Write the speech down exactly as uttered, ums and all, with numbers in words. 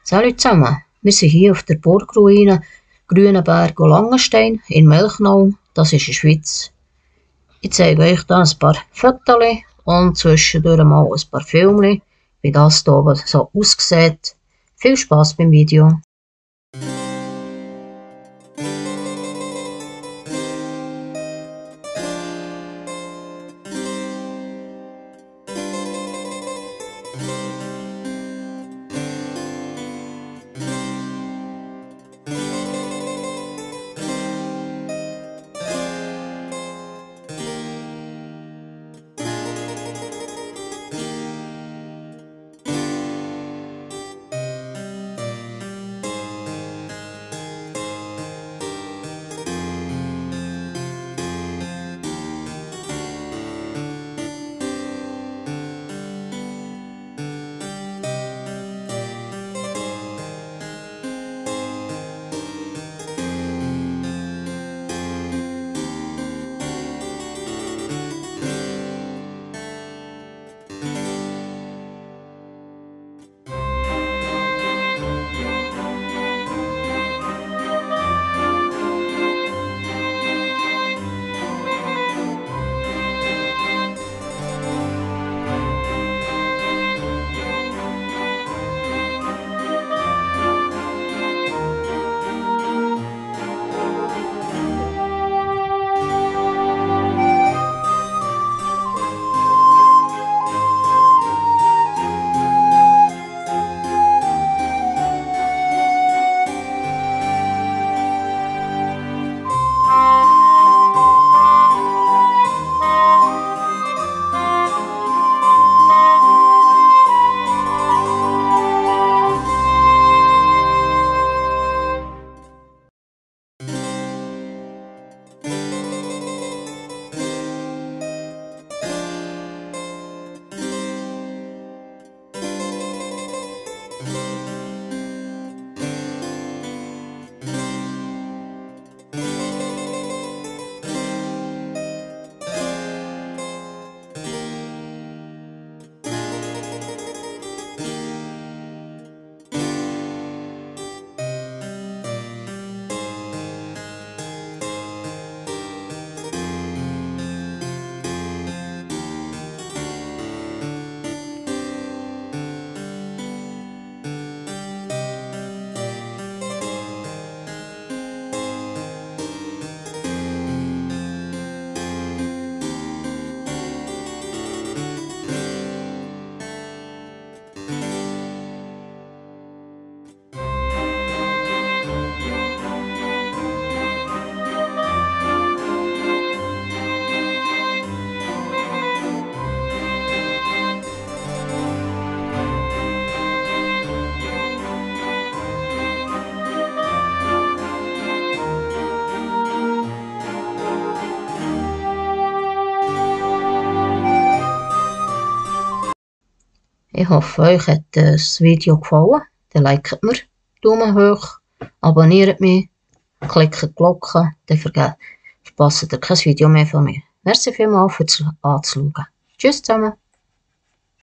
Salut zusammen, wir sind hier auf der Burgruine Grünenberg und Langenstein in Melchnau, das ist in der Schweiz. Ich zeige euch hier ein paar Fotos und zwischendurch mal ein paar Filme, wie das hier oben so aussieht. Viel Spaß beim Video! Ich hoffe, euch hat das Video gefallen. Dann liket mir, Daumen hoch, abonniert mich, klickt die Glocke, dann verpasst ihr kein Video mehr von mir. Merci vielmals fürs Anzuschauen. Tschüss zusammen.